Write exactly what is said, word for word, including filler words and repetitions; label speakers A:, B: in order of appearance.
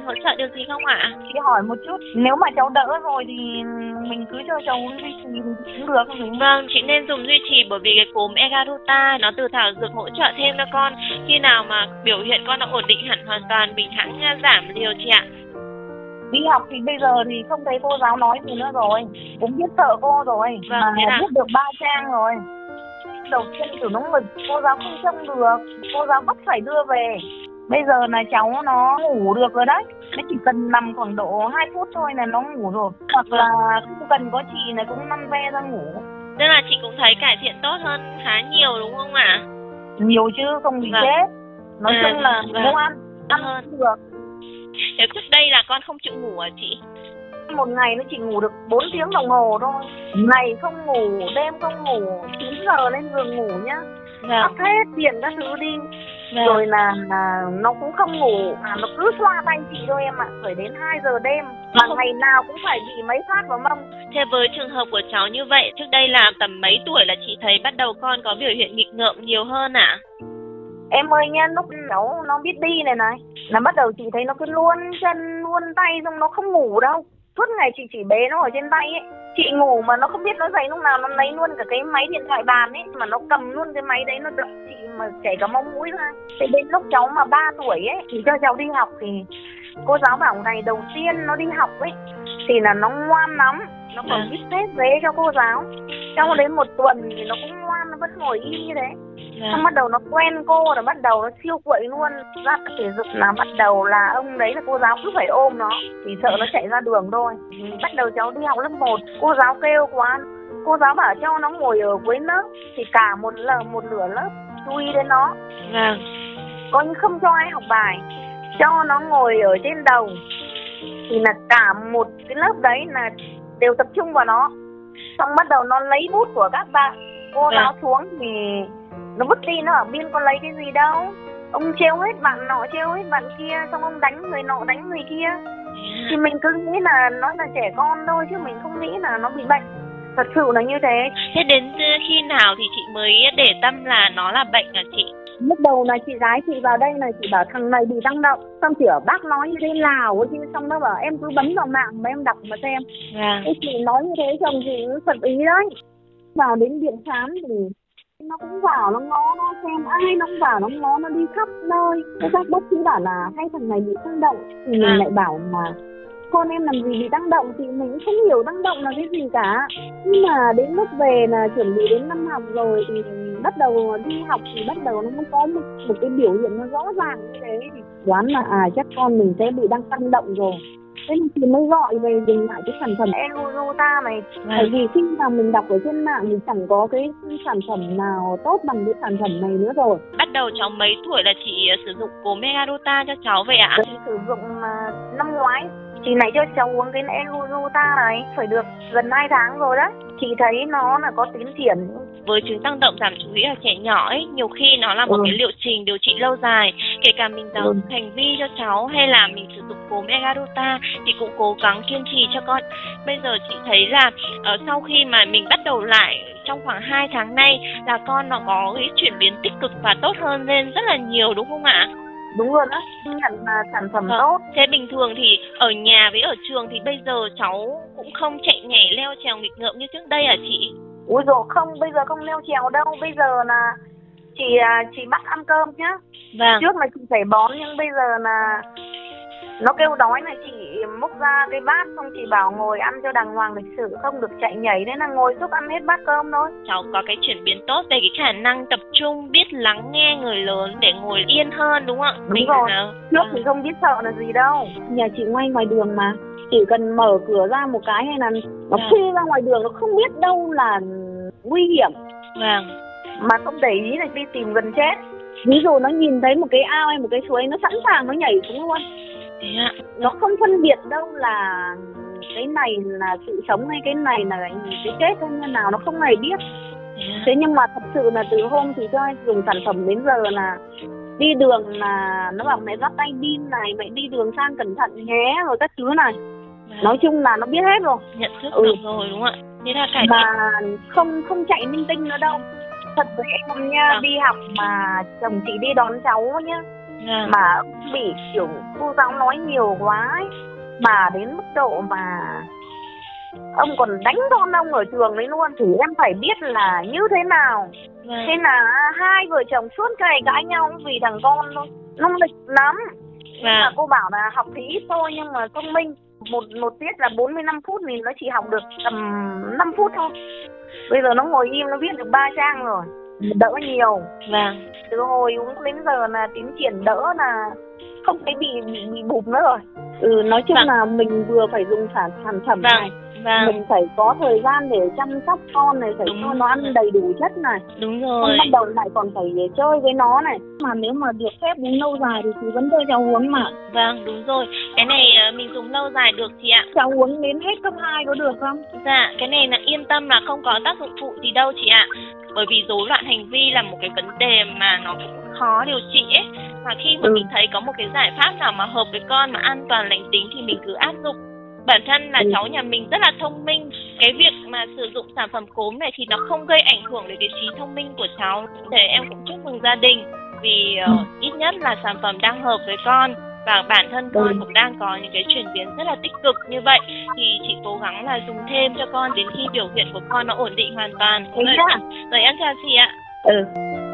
A: hỗ trợ được gì không ạ?
B: Chị hỏi một chút, nếu mà cháu đỡ rồi thì mình cứ cho cháu duy trì cũng được không? Đúng.
A: Vâng, chị nên dùng duy trì bởi vì cái cúm Egaruta nó từ thảo dược hỗ trợ thêm cho con. Khi nào mà biểu hiện con nó ổn định hẳn hoàn toàn, mình hẵng giảm liều chị ạ.
B: Đi học thì bây giờ thì không thấy cô giáo nói gì nữa rồi, cũng biết sợ cô rồi,
A: vâng,
B: mà
A: là...
B: biết được ba trang rồi. Đầu tiên kiểu nó ngực, cô giáo không trông được, cô giáo bắt phải đưa về. Bây giờ là cháu nó ngủ được rồi đấy, nó chỉ cần nằm khoảng độ hai phút thôi là nó ngủ rồi. Hoặc là không cần có chị này cũng nằm ve ra ngủ.
A: Tức là chị cũng thấy cải thiện tốt hơn khá nhiều đúng không ạ?
B: Nhiều chứ, không bị vâng. chết. Nói à, chung là vâng. Không ăn, ăn hơn được.
A: Nếu trước đây là con không chịu ngủ à chị?
B: Một ngày nó chỉ ngủ được bốn tiếng đồng hồ thôi. Ngày không ngủ, đêm không ngủ, chín giờ lên giường ngủ nhá. Vâng. Tắt hết điện các thứ đi. Vâng. Rồi là, là nó cũng không ngủ, à, nó cứ xoa tay chị thôi em ạ, à, phải đến hai giờ đêm. Mà không. Ngày nào cũng phải bị mấy phát vào mông.
A: Thế với trường hợp của cháu như vậy, trước đây là tầm mấy tuổi là chị thấy bắt đầu con có biểu hiện nghịch ngợm nhiều hơn ạ? À?
B: Em ơi nha, lúc cháu nó biết đi này này, là bắt đầu chị thấy nó cứ luôn chân, luôn tay, xong nó không ngủ đâu. Suốt ngày chị chỉ bế nó ở trên tay ấy. Chị ngủ mà nó không biết nó dậy lúc nào, nó lấy luôn cả cái máy điện thoại bàn ấy. Mà nó cầm luôn cái máy đấy, nó đập chị mà chảy cả máu mũi ra. Thế đến lúc cháu mà ba tuổi ấy, thì cho cháu đi học thì cô giáo bảo ngày đầu tiên nó đi học ấy thì là nó ngoan lắm. Nó còn viết xếp giấy cho cô giáo. Trong đến một tuần thì nó cũng ngoan, nó vẫn ngồi im như thế. Yeah. Xong bắt đầu nó quen cô là bắt đầu nó siêu quậy luôn. Ra thể dục là bắt đầu là ông đấy là cô giáo cứ phải ôm nó, thì sợ nó chạy ra đường thôi. Bắt đầu cháu đi học lớp một, cô giáo kêu quá, cô giáo bảo cho nó ngồi ở cuối lớp, thì cả một lờ một nửa lớp chú ý đến nó.
A: Yeah.
B: Coi như không cho ai học bài, cho nó ngồi ở trên đầu, thì là cả một cái lớp đấy là đều tập trung vào nó. Xong bắt đầu nó lấy bút của các bạn, cô giáo yeah. xuống thì nó vứt đi, nó bảo Biên con lấy cái gì đâu, ông trêu hết bạn nọ trêu hết bạn kia, xong ông đánh người nọ đánh người kia. Yeah. Thì mình cứ nghĩ là nó là trẻ con thôi, chứ mình không nghĩ là nó bị bệnh. Thật sự là như thế.
A: Thế đến khi nào thì chị mới để tâm là nó là bệnh hả chị?
B: Lúc đầu là chị gái chị vào đây này, chị bảo thằng này bị tăng động. Xong chị ở bác nói như thế nào chứ, xong nó bảo em cứ bấm vào mạng mà em đọc mà xem. Yeah. Thế chị nói như thế chồng chị cũng phật ý đấy. Vào đến viện khám thì nó cũng vào nó ngó nó xem, ai nó cũng vào nó ngó, nó đi khắp nơi. Thế các bác sĩ bảo là hay thằng này bị tăng động. Thì mình yeah. lại bảo mà con em làm gì bị tăng động, thì mình cũng không hiểu tăng động là cái gì cả. Nhưng mà đến lúc về là chuẩn bị đến năm học rồi thì bắt đầu đi học thì bắt đầu nó mới có một, một cái biểu hiện nó rõ ràng như thế, thì đoán là à chắc con mình sẽ bị đang tăng động rồi. Thế thì mới gọi về dùng lại cái sản phẩm Egaruta này. Bởi vì khi mà mình đọc ở trên mạng thì chẳng có cái sản phẩm nào tốt bằng cái sản phẩm này nữa rồi.
A: Bắt đầu cháu mấy tuổi là chị sử dụng cúm Egaruta cho cháu vậy ạ?
B: Chị sử dụng uh, năm ngoái. Chị này cho cháu uống cái Egaruta này phải được gần hai tháng rồi đấy. Chị thấy nó là có tiến triển.
A: Với chứng tăng động giảm chú ý ở trẻ nhỏ ấy, nhiều khi nó là một ừ. cái liệu trình điều trị lâu dài. Kể cả mình giáo ừ. hành vi cho cháu hay là mình sử dụng cúm Egaruta thì cũng cố gắng kiên trì cho con. Bây giờ chị thấy là uh, sau khi mà mình bắt đầu lại trong khoảng hai tháng nay là con nó có cái chuyển biến tích cực và tốt hơn lên rất là nhiều đúng không ạ?
B: Đúng rồi đó, nhận là sản phẩm
A: ờ,
B: tốt.
A: Thế bình thường thì ở nhà với ở trường thì bây giờ cháu cũng không chạy nhảy leo trèo nghịch ngợm như trước đây à chị?
B: Ui dồi không, bây giờ không leo trèo đâu. Bây giờ là chị chị bắt ăn cơm nhá. Vâng. Trước là chị phải bón, nhưng bây giờ là nó kêu đói này, chị múc ra cái bát xong chị bảo ngồi ăn cho đàng hoàng lịch sự, không được chạy nhảy, nên là ngồi giúp ăn hết bát cơm thôi.
A: Cháu có cái chuyển biến tốt về cái khả năng tập trung, biết lắng nghe người lớn để ngồi yên hơn đúng không ạ?
B: Đúng mình rồi, là... trước à. thì không biết sợ là gì đâu. Nhà chị ngay ngoài đường mà, chỉ cần mở cửa ra một cái hay là nó à. phi ra ngoài đường, nó không biết đâu là nguy hiểm.
A: Vâng.
B: Mà không để ý là đi tìm gần chết. Ví dụ nó nhìn thấy một cái ao hay một cái suối, nó sẵn sàng nó nhảy xuống luôn.
A: Yeah.
B: Nó không phân biệt đâu là cái này là sự sống hay cái này là cái chết hay như nào, nó không hề biết. Yeah. Thế nhưng mà thật sự là từ hôm thì cho dùng sản phẩm đến giờ là đi đường là nó bảo mẹ dắt tay pin này, mẹ đi đường sang cẩn thận nhé, rồi các thứ này. Yeah. Nói chung là nó biết hết rồi,
A: nhận thức
B: ừ.
A: được rồi đúng không ạ? Thế là cải
B: mà không không chạy linh tinh nữa đâu. Thật với em nha, yeah. Đi học mà chồng chị đi đón cháu nhá,
A: À.
B: Mà bị kiểu cô giáo nói nhiều quá ấy. Mà đến mức độ mà ông còn đánh con ông ở trường đấy luôn. Thì em phải biết là như thế nào.
A: Vâng.
B: Thế là hai vợ chồng suốt ngày cãi nhau vì thằng con thôi. Nó nghịch lắm.
A: Vâng.
B: Mà cô bảo là học thì ít thôi nhưng mà thông minh. Một, một tiết là bốn mươi lăm phút thì nó chỉ học được tầm năm phút thôi. Bây giờ nó ngồi im nó viết được ba trang rồi. Đỡ nhiều.
A: Vâng.
B: Từ hồi uống đến giờ là tiến triển đỡ là không thấy bị bị, bị bụp nữa rồi. Ừ, nói chung vâng. là mình vừa phải dùng sản sản phẩm
A: vâng.
B: này.
A: Vâng.
B: Mình phải có thời gian để chăm sóc con này, phải
A: Đúng
B: cho nó ăn đầy đủ chất này.
A: Đúng rồi.
B: Xong bắt đầu lại còn phải chơi với nó này. Mà nếu mà được phép uống lâu dài thì cứ vẫn cho cháu uống mà.
A: Vâng, đúng rồi. Cái này mình dùng lâu dài được chị ạ.
B: Cháu uống đến hết cấp hai có được không?
A: Dạ, cái này là yên tâm là không có tác dụng phụ gì đâu chị ạ. Bởi vì rối loạn hành vi là một cái vấn đề mà nó cũng khó điều trị ấy. Và khi mà ừ. mình thấy có một cái giải pháp nào mà hợp với con mà an toàn lành tính thì mình cứ áp dụng. Bản thân là ừ. cháu nhà mình rất là thông minh. Cái việc mà sử dụng sản phẩm cốm này thì nó không gây ảnh hưởng đến cái trí thông minh của cháu. Để em cũng chúc mừng gia đình. Vì ừ. uh, ít nhất là sản phẩm đang hợp với con. Và bản thân con ừ. cũng đang có những cái chuyển biến rất là tích cực như vậy. Thì chị cố gắng là dùng thêm cho con đến khi biểu hiện của con nó ổn định hoàn toàn. Rồi, rồi em chào chị ạ.
B: Ừ.